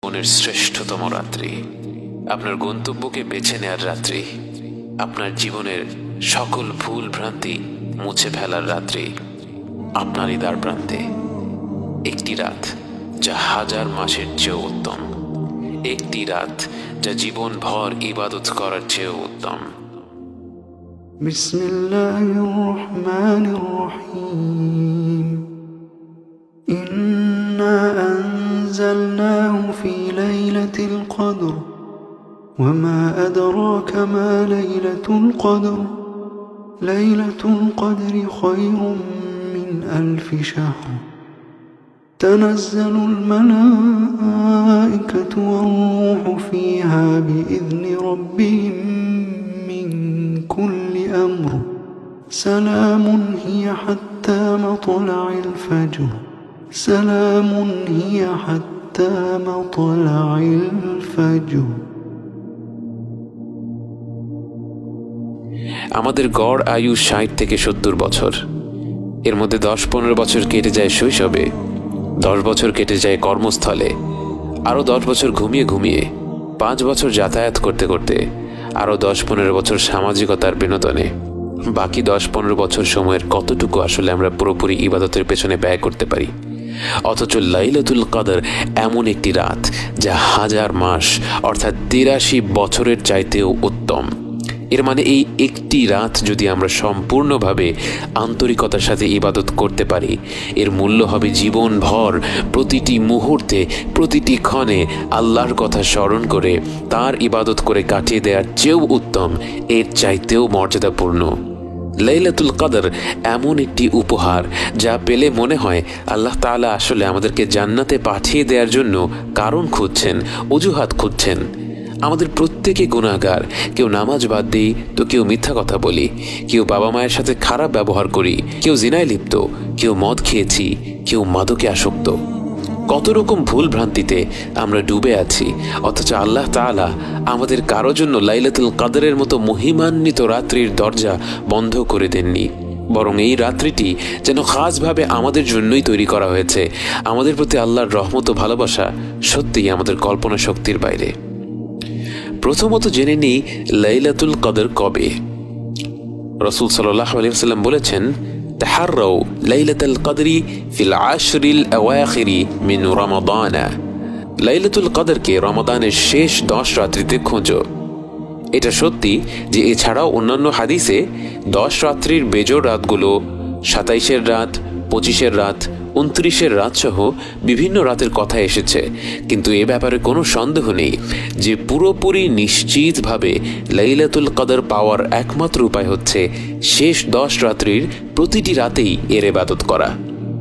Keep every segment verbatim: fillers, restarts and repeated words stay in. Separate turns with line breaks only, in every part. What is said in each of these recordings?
জীবনের শ্রেষ্ঠতম রাত্রি, আপনার গন্তব্যকে বেছে নেয়ার রাত্রি, আপনার জীবনের সকল ভুল ভ্রান্তি মুছে ফেলার রাত্রি। আপনারই দ্বার প্রান্তে একটি রাত যা হাজার মাসের চেয়েও উত্তম, একটি রাত যা জীবন ভর ইবাদত করার চেয়েও উত্তম।
বিসমিল্লাহির রহমানির রহিম। ইন্না আনজালনাহু ফি লাইলাতিল কদর ওয়া মা আদরাকা মা লাইলাতুল কদর লাইলাতুল কদরি খায়রুম মিন আলফি শাহর তানাজ্জালুল মালায়েকাতু ওয়ার রূহু ফিহা বিইذনি রাব্বিহিম মিন কুল্লি আমর সালামুন হিয়া হাত্তা মাতলা'ইল ফাজর সালামুন হিয়া হাত্তা মাতলা'ইল ফাজর।
আমাদের গড় আয়ু ষাট থেকে সত্তর বছর। এর মধ্যে দশ পনেরো বছর কেটে যায় শৈশবে, দশ বছর কেটে যায় কর্মস্থলে, আরও দশ বছর ঘুমিয়ে ঘুমিয়ে, পাঁচ বছর যাতায়াত করতে করতে, আরও দশ পনেরো বছর সামাজিকতার বিনোদনে। বাকি দশ পনেরো বছর সময়ের কতটুকু আসলে আমরা পুরোপুরি ইবাদতের পেছনে ব্যয় করতে পারি? অথচ লাইলাতুল কদর এমন একটি রাত যা হাজার মাস অর্থাৎ তিরাশি বছরের চাইতেও উত্তম। এর মানে এই একটি রাত যদি আমরা সম্পূর্ণভাবে আন্তরিকতার সাথে ইবাদত করতে পারি, এর মূল্য হবে জীবনভর প্রতিটি মুহূর্তে প্রতিটি ক্ষণে আল্লাহর কথা স্মরণ করে তার ইবাদত করে কাটিয়ে দেওয়ার চেয়েও উত্তম, এর চাইতেও মর্যাদাপূর্ণ। লাইলাতুল কদর এমন একটি উপহার যা পেলে মনে হয় আল্লাহ তাআলা আসলে আমাদেরকে জান্নাতে পাঠিয়ে দেওয়ার জন্য কারণ খুঁজছেন, অজুহাত খুঁজছেন। আমাদের প্রত্যেকে গুনাহগার, কেউ নামাজ বাদ দিই তো কেউ মিথ্যা কথা বলি, কেউ বাবা মায়ের সাথে খারাপ ব্যবহার করি, কেউ জিনায় লিপ্ত, কেউ মদ খেয়েছি, কেউ মাদকে আসক্ত। কত রকম ভুল ভ্রান্তিতে আমরা ডুবে আছি, অথচ আল্লাহ তাআলা আমাদের কারো জন্য লাইলাতুল কদরের মতো মহিমান্বিত রাত্রির দরজা বন্ধ করে দেননি, বরং এই রাত্রিটি যেন খাসভাবে আমাদের জন্যই তৈরি করা হয়েছে। আমাদের প্রতি আল্লাহর রহমত ও ভালোবাসা সত্যিই আমাদের কল্পনা শক্তির বাইরে। প্রথমত জেনে নিই লাইলাতুল কদর কবে। রাসূল সাল্লাল্লাহু আলাইহি ওয়াসাল্লাম বলেছেন, তাহাররাউ লাইলাতুল কদরি ফিল আশরিল আওয়াখিরি মিন রমাদান। লাইলাতুল কদরকে রমাদানের শেষ দশ রাত্রিতে খোঁজো। এটা সত্যি যে এছাড়াও অন্যান্য হাদিসে দশ রাত্রির বেজোড় রাতগুলো, সাতাইশের রাত, পঁচিশের রাত, উনত্রিশের রাত সহ বিভিন্ন রাতের কথা এসেছে, কিন্তু এ ব্যাপারে কোনো সন্দেহ নেই যে পুরোপুরি নিশ্চিতভাবে লাইলাতুল কদর পাওয়ার একমাত্র উপায় হচ্ছে শেষ দশ রাত্রির প্রতিটি রাতেই এর ইবাদত করা।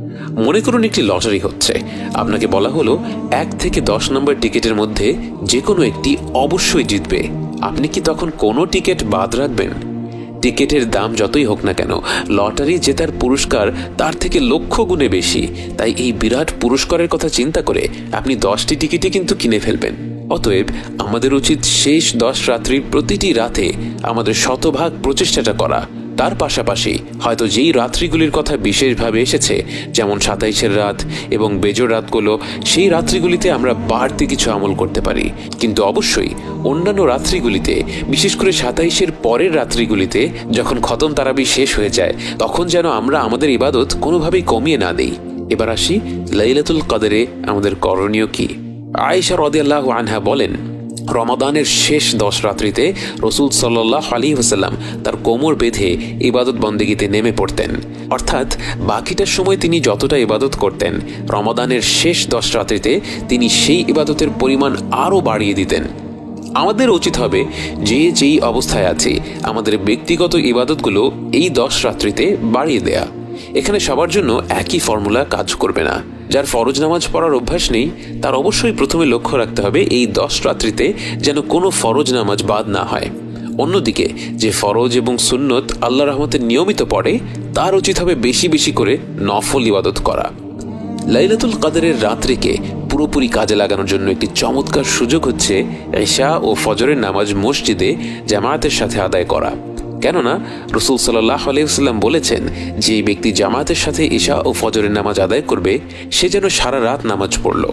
মনে করুন একটি লটারি হচ্ছে, আপনাকে বলা হলো এক থেকে দশ নম্বর টিকিটের মধ্যে যে কোনো একটি অবশ্যই জিতবে। আপনি কি তখন কোনো টিকিট বাদ রাখবেন? টিকিটের দাম যতই হোক না কেন, লটারি জেতার পুরস্কার তার থেকে লক্ষ গুণে বেশি। তাই এই বিরাট পুরস্কারের কথা চিন্তা করে আপনি দশটি টিকিটই কিন্তু কিনে ফেলবেন। অতএব আমাদের উচিত শেষ দশ রাত্রির প্রতিটি রাতে আমাদের শতভাগ প্রচেষ্টাটা করা। তার পাশাপাশি হয়তো যেই রাত্রিগুলির কথা বিশেষভাবে এসেছে, যেমন সাতাইশের রাত এবং বেজোড় রাতগুলো, সেই রাত্রিগুলিতে আমরা বাড়তি কিছু আমল করতে পারি। কিন্তু অবশ্যই অন্যান্য রাত্রিগুলিতে, বিশেষ করে সাতাইশের পরের রাত্রিগুলিতে যখন খতম তারাবি শেষ হয়ে যায়, তখন যেন আমরা আমাদের ইবাদত কোনোভাবেই কমিয়ে না দেই। এবার আসি লাইলাতুল কদরে আমাদের করণীয় কি। আয়েশা রাদিয়াল্লাহু আনহা বলেন, রমাদানের শেষ দশ রাত্রিতে রাসূল সাল্লাল্লাহু আলাইহি ওয়াসাল্লাম তার কোমর বেঁধে ইবাদত বন্দেগীতে নেমে পড়তেন। অর্থাৎ বাকিটা সময় তিনি যতটা ইবাদত করতেন, রমাদানের শেষ দশ রাত্রিতে তিনি সেই ইবাদতের পরিমাণ আরও বাড়িয়ে দিতেন। আমাদের উচিত হবে যে যেই অবস্থায় আছে আমাদের ব্যক্তিগত ইবাদতগুলো এই দশ রাত্রিতে বাড়িয়ে দেয়া। এখানে সবার জন্য একই ফর্মুলা কাজ করবে না। যার ফরজ নামাজ পড়ার অভ্যাস নেই তার অবশ্যই প্রথমে লক্ষ্য রাখতে হবে এই দশ রাত্রিতে যেন কোনো ফরজ নামাজ বাদ না হয়। অন্যদিকে যে ফরজ এবং সুন্নত আল্লাহ রহমতে নিয়মিত পড়ে, তার উচিত হবে বেশি বেশি করে নফল ইবাদত করা। লাইলাতুল কদরের রাত্রিকে পুরোপুরি কাজে লাগানোর জন্য একটি চমৎকার সুযোগ হচ্ছে ইশা ও ফজরের নামাজ মসজিদে জামায়াতের সাথে আদায় করা। কেননা রাসূল সাল্লাল্লাহু আলাইহি ওয়াসাল্লাম বলেছেন, যে ব্যক্তি জামায়াতের সাথে ইশা ও ফজরের নামাজ আদায় করবে সে যেন সারা রাত নামাজ পড়ল।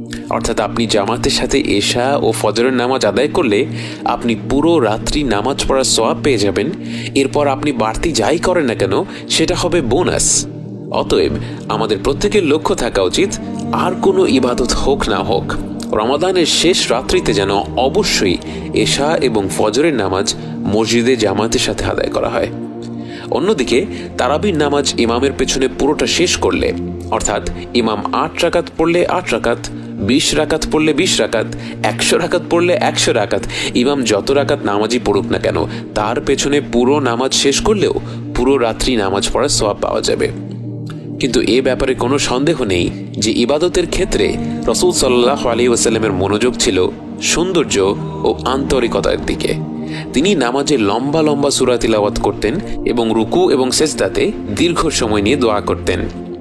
অর্থাৎ আপনি জামাতের সাথে এশা ও ফজরের নামাজ আদায় করলে আপনি পুরো রাত্রি নামাজ পড়ার সওয়াব পেয়ে যাবেন। এরপর আপনি বাড়তি যাই করেন না কেন সেটা হবে বোনাস। অতএব আমাদের প্রত্যেকের লক্ষ্য থাকা উচিত, আর কোনো ইবাদত হোক না হোক, রমাদানের শেষ রাত্রিতে যেন অবশ্যই এশা এবং ফজরের নামাজ মসজিদে জামাতের সাথে আদায় করা হয়। অন্যদিকে তারাবির নামাজ ইমামের পেছনে পুরোটা শেষ করলে, অর্থাৎ ইমাম আট রাকাত পড়লে আট রাকাত, বিশ রাকাত পড়লে বিশ রাকাত, একশো রাকাত পড়লে একশো রাকাত, ইমাম যত রাকাত নামাজই পড়ুক না কেন তার পেছনে পুরো নামাজ শেষ করলেও পুরো রাত্রি নামাজ পড়ার সওয়াব পাওয়া যাবে। কিন্তু এ ব্যাপারে কোনো সন্দেহ নেই যে ইবাদতের ক্ষেত্রে রাসূল সাল্লাল্লাহু আলাইহি ওয়াসাল্লামের মনোযোগ ছিল সৌন্দর্য ও আন্তরিকতার দিকে। তিনি নামাজে লম্বা লম্বা সূরা তিলাওয়াত করতেন এবং রুকু এবং সেজদাতে দীর্ঘ সময় নিয়ে দোয়া করতেন।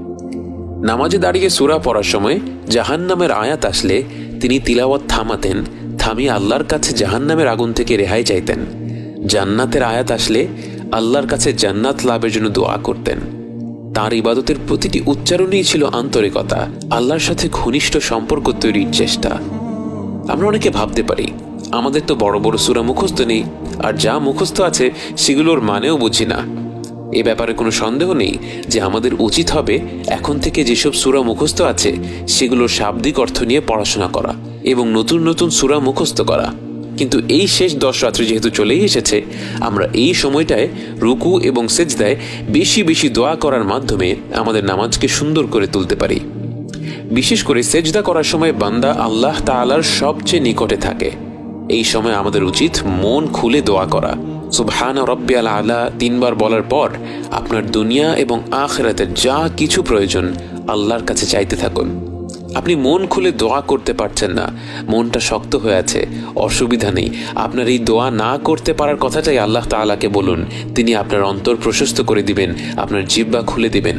নামাজে দাঁড়িয়ে সূরা পড়ার সময় জাহান্নামের আয়াত আসলে তিনি তিলাওয়াত থামাতেন, থামিয়ে আল্লাহর কাছে জাহান্নামের আগুন থেকে রেহাই চাইতেন। জান্নাতের আয়াত আসলে আল্লাহর কাছে জান্নাত লাভের জন্য দোয়া করতেন। তার ইবাদতের প্রতিটি উচ্চারণেই ছিল আন্তরিকতা, আল্লাহর সাথে ঘনিষ্ঠ সম্পর্ক তৈরির চেষ্টা। আমরা অনেকে ভাবতে পারি আমাদের তো বড় বড় সূরা মুখস্থ নেই, আর যা মুখস্থ আছে সেগুলোর মানেও বুঝি না। এ ব্যাপারে কোনো সন্দেহ নেই যে আমাদের উচিত হবে এখন থেকে যেসব সূরা মুখস্থ আছে সেগুলোর শাব্দিক অর্থ নিয়ে পড়াশোনা করা এবং নতুন নতুন সূরা মুখস্থ করা। কিন্তু এই শেষ দশ রাত্রি যেহেতু চলেই এসেছে, আমরা এই সময়টায় রুকু এবং সেজদায় বেশি বেশি দোয়া করার মাধ্যমে আমাদের নামাজকে সুন্দর করে তুলতে পারি। বিশেষ করে সেজদা করার সময় বান্দা আল্লাহ তাআলার সবচেয়ে নিকটে থাকে। এই সময় আমাদের উচিত মন খুলে দোয়া করা। সুবহান রাব্বিয়াল আলা তিনবার বলার পর আপনার দুনিয়া এবং আখিরাতের যা কিছু প্রয়োজন আল্লাহর কাছে চাইতে থাকুন। আপনি মন খুলে দোয়া করতে পারছেন না, মনটা শক্ত হয়ে আছে, অসুবিধা নেই। আপনার এই দোয়া না করতে পারার কথাটাই আল্লাহ তাআলাকে বলুন, তিনি আপনার অন্তর প্রশস্ত করে দিবেন, আপনার জিহ্বা খুলে দিবেন।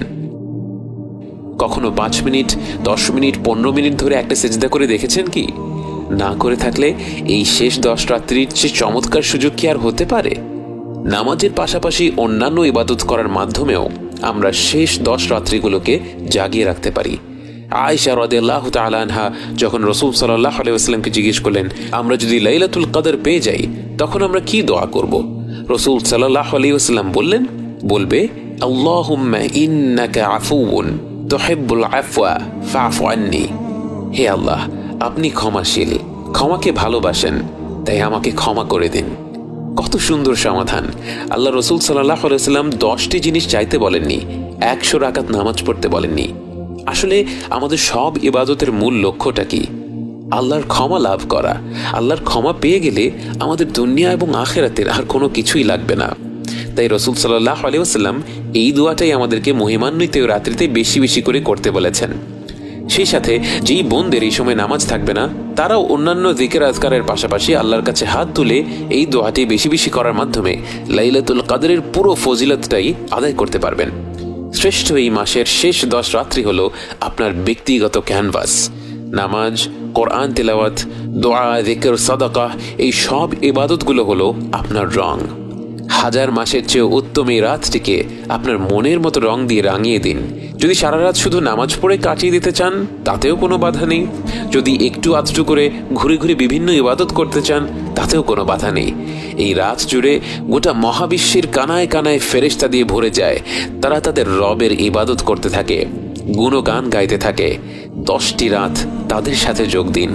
কখনো পাঁচ মিনিট, দশ মিনিট, পনেরো মিনিট ধরে একটা সেজদা করে দেখেছেন কি? না করে থাকলে এই শেষ দশ রাত্রির যে চমৎকার সুযোগ কি আর হতে পারে? নামাজের পাশাপাশি অন্যান্য ইবাদত করার মাধ্যমেও আমরা শেষ দশ রাত্রিগুলোকে জাগিয়ে রাখতে পারি। আয়েশা রাদিয়াল্লাহু তাআলা আনহা যখন রাসূল সাল্লাল্লাহু আলাইহি ওয়াসাল্লামকে জিজ্ঞেস করলেন, আমরা যদি লাইলাতুল কদর পেয়ে যাই তখন আমরা কি দোয়া করব? রাসূল সাল্লাল্লাহু আলাইহি ওয়াসাল্লাম বললেন, বলবে আল্লাহুম্মা ইন্নাকা আফুউন তুহিব্বুল আফওয়া ফা'ফু আন্নি। হে আল্লাহ, আপনি ক্ষমাশীল, ক্ষমাকে ভালোবাসেন, তাই আমাকে ক্ষমা করে দিন। কত সুন্দর সমাধান! আল্লাহ রাসূল সাল্লাল্লাহু আলাইহি ওয়াসাল্লাম দশটি জিনিস চাইতে বলেননি, একশো রাকাত নামাজ পড়তে বলেননি। আসলে আমাদের সব ইবাদতের মূল লক্ষ্যটা কি? আল্লাহর ক্ষমা লাভ করা। আল্লাহর ক্ষমা পেয়ে গেলে আমাদের দুনিয়া এবং আখিরাতের আর কোনো কিছুই লাগবে না। তাই রাসূল সাল্লাল্লাহু আলাইহি ওয়াসাল্লাম এই দোয়াটাই আমাদেরকে মহিমান্বিত রাত্রিতে বেশি বেশি করে করতে বলেছেন। সেই সাথে যেই বোনদের এই সময় নামাজ থাকবে না তারাও অন্যান্য জিকির আজকারের পাশাপাশি আল্লাহর কাছে হাত তুলে এই দোয়াটি বেশি বেশি করার মাধ্যমে লাইলাতুল কদরের পুরো ফজিলতটাই আদায় করতে পারবেন। শ্রেষ্ঠ এই মাসের শেষ দশ রাত্রি হলো আপনার ব্যক্তিগত ক্যানভাস। নামাজ, কোরআন তেলাওয়াত, দোয়া, জিকির, সাদাকা, এই সব ইবাদতগুলো হলো আপনার রং। হাজার মাসের চেয়ে উত্তম এই রাতটিকে আপনার মনের মতো রং দিয়ে রাঙিয়ে দিন। যদি সারা রাত শুধু নামাজ পড়ে কাটিয়ে দিতে চান তাতেও কোনো বাধা নেই। যদি একটু আধটু করে ঘুরে ঘুরে বিভিন্ন ইবাদত করতে চান তাতেও কোনো বাধা নেই। এই রাত জুড়ে গোটা মহাবিশ্বের কানায় কানায় ফেরেশতা দিয়ে ভরে যায়। তারা তাদের রবের ইবাদত করতে থাকে, গুণগান গাইতে থাকে। দশটি রাত তাদের সাথে যোগ দিন,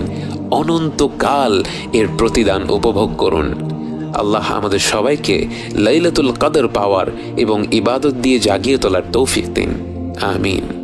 অনন্তকাল এর প্রতিদান উপভোগ করুন। আল্লাহ আমাদের সবাইকে লাইলাতুল কদর পাওয়ার এবং ইবাদত দিয়ে জাগিয়ে তোলার তৌফিক দিন। আমিন।